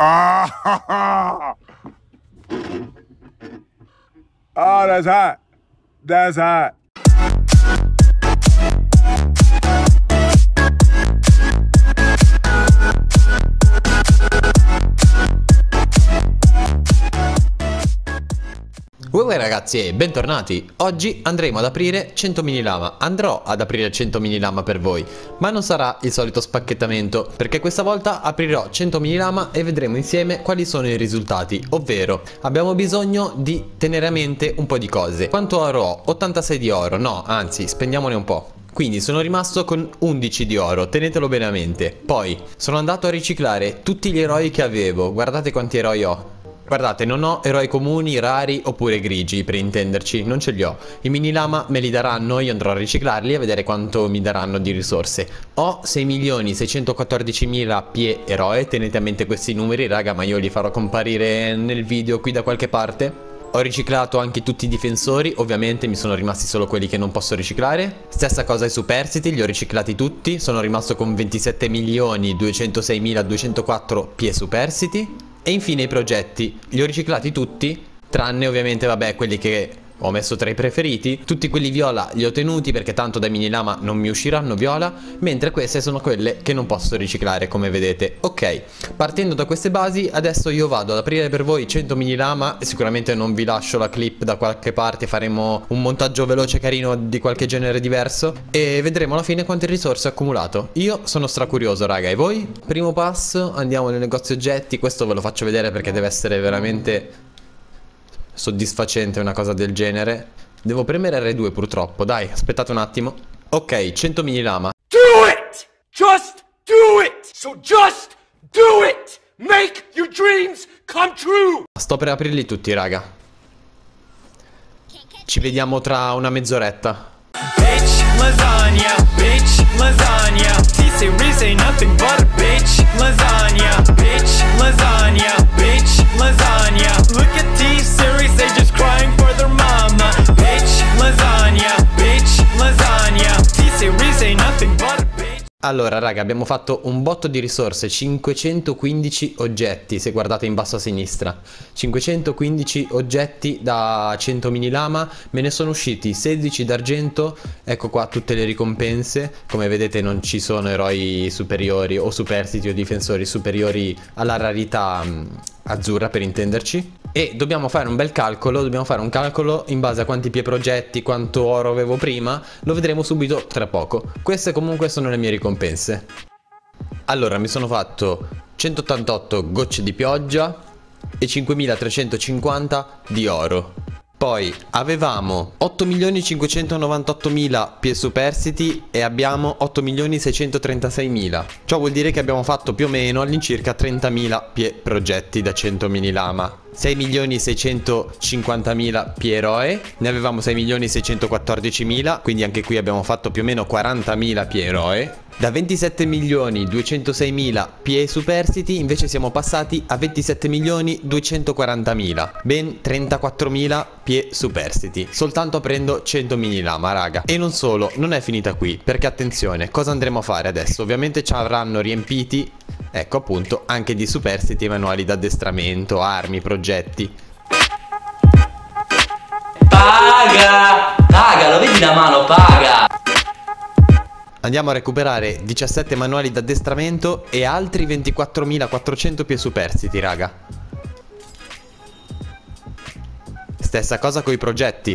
Ah, oh, that's hot. That's hot. Uè ragazzi e bentornati. Oggi andremo ad aprire 100 mini lama. Andrò ad aprire 100 mini lama per voi, ma non sarà il solito spacchettamento, perché questa volta aprirò 100 mini lama e vedremo insieme quali sono i risultati. Ovvero abbiamo bisogno di tenere a mente un po' di cose. Quanto oro ho? 86 di oro. No, anzi, spendiamone un po'. Quindi sono rimasto con 11 di oro, tenetelo bene a mente. Poi sono andato a riciclare tutti gli eroi che avevo. Guardate quanti eroi ho. Guardate, non ho eroi comuni, rari oppure grigi, per intenderci, non ce li ho. I mini lama me li daranno, io andrò a riciclarli e a vedere quanto mi daranno di risorse. Ho 6.614.000 pie eroe, tenete a mente questi numeri raga, ma io li farò comparire nel video qui da qualche parte. Ho riciclato anche tutti i difensori, ovviamente mi sono rimasti solo quelli che non posso riciclare. Stessa cosa ai superstiti, li ho riciclati tutti, sono rimasto con 27.206.204 pie superstiti. E infine i progetti, li ho riciclati tutti, tranne ovviamente vabbè quelli che ho messo tra i preferiti. Tutti quelli viola li ho tenuti perché tanto dai mini lama non mi usciranno viola, mentre queste sono quelle che non posso riciclare come vedete. Ok, partendo da queste basi adesso io vado ad aprire per voi 100 mini lama e sicuramente non vi lascio la clip da qualche parte, faremo un montaggio veloce carino di qualche genere diverso e vedremo alla fine quante risorse ho accumulato. Io sono stracurioso raga, e voi? Primo passo, andiamo nel negozio oggetti, questo ve lo faccio vedere perché deve essere veramente soddisfacente una cosa del genere. Devo premere R2 purtroppo, dai, aspettate un attimo. Ok, 100 mini lama. Do it! Just do it! So just do it! Make your dreams come true! Sto per aprirli tutti, raga. Ci vediamo tra una mezz'oretta. Bitch lasagna, bitch lasagna. Tise Rize nothing but a bitch lasagna, bitch lasagna, bitch lasagna. Look at T-Series, they just crying for their mama. Bitch lasagna, bitch lasagna. Tise Rize nothing but a bitch. Allora raga, abbiamo fatto un botto di risorse, 515 oggetti, se guardate in basso a sinistra. 515 oggetti da 100 mini lama, me ne sono usciti 16 d'argento, ecco qua tutte le ricompense. Come vedete non ci sono eroi superiori o superstiti o difensori superiori alla rarità azzurra, per intenderci. E dobbiamo fare un bel calcolo, dobbiamo fare un calcolo in base a quanti pie progetti, quanto oro avevo prima, lo vedremo subito tra poco. Queste comunque sono le mie ricompense. Allora mi sono fatto 188 gocce di pioggia e 5350 di oro. Poi avevamo 8.598.000 pie superstiti e abbiamo 8.636.000. Ciò vuol dire che abbiamo fatto più o meno all'incirca 30.000 pie progetti da 100 mini lama. 6.650.000 pie eroe, ne avevamo 6.614.000, quindi anche qui abbiamo fatto più o meno 40.000 pie eroe. Da 27.206.000 pie superstiti invece siamo passati a 27.240.000, ben 34.000 pie superstiti, soltanto aprendo 100 mini lama raga. E non solo, non è finita qui, perché attenzione, cosa andremo a fare adesso? Ovviamente ci avranno riempiti, ecco appunto, anche di superstiti e manuali d'addestramento, armi, progetti. Paga! Paga, lo vedi la mano, paga! Andiamo a recuperare 17 manuali d'addestramento e altri 24.400 pie superstiti, raga. Stessa cosa con i progetti.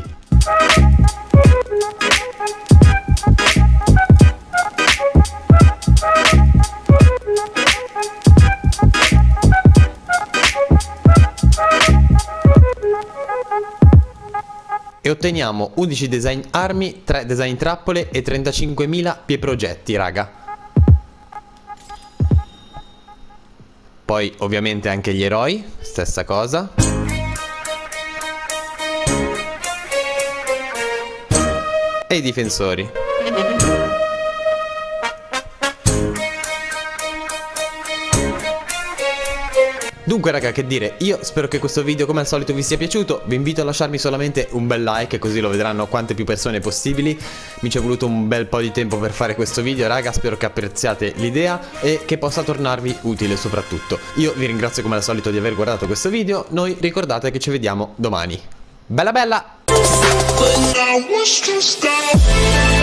E otteniamo 11 design armi, 3 design trappole e 35.000 pie progetti, raga. Poi ovviamente anche gli eroi, stessa cosa. E i difensori. Dunque raga, che dire, io spero che questo video come al solito vi sia piaciuto. Vi invito a lasciarmi solamente un bel like, così lo vedranno quante più persone possibili. Mi ci è voluto un bel po' di tempo per fare questo video raga, spero che apprezziate l'idea e che possa tornarvi utile soprattutto. Io vi ringrazio come al solito di aver guardato questo video. Noi ricordate che ci vediamo domani. Bella bella!